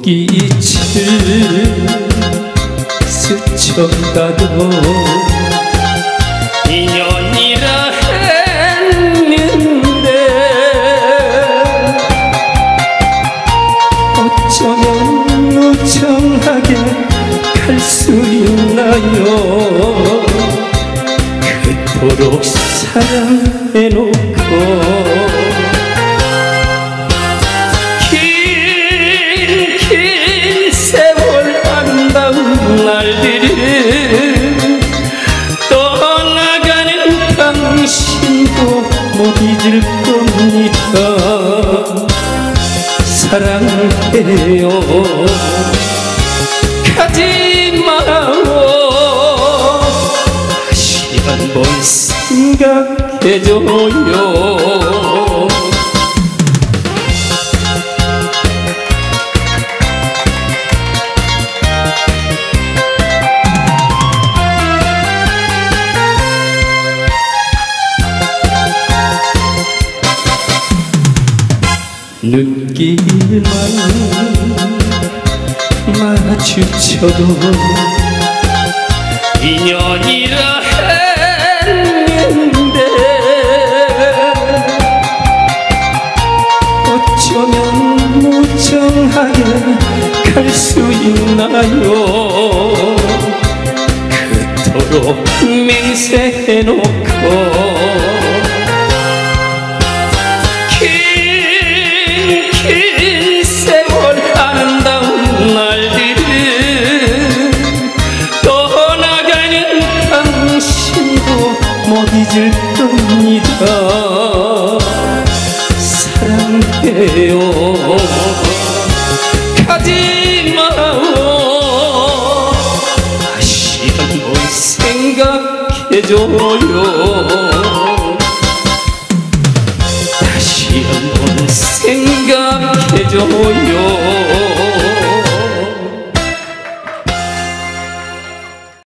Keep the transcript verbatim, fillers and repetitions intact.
눈빛을 스쳐가도 인연이라 했는데 어쩌면 무정하게 갈 수 있나요? 그토록 사랑해놓고 긴 긴 세월 아름다운 날들을 떠나가는 당신도 못 잊을 겁니다. 사랑해요. 가지마오. 다시 한번 생각해줘요. 눈길만 마주쳐도 인연이라 했는데 어쩌면 무정하게 갈 수 있나요? 그토록 맹세해놓고 긴 세월 아름다운 날들을 떠나가는 당신도 못 잊을 겁니다. 사랑해요. 가지마오. 다시 한번 생각해줘요. 다시 한번 생각해줘요.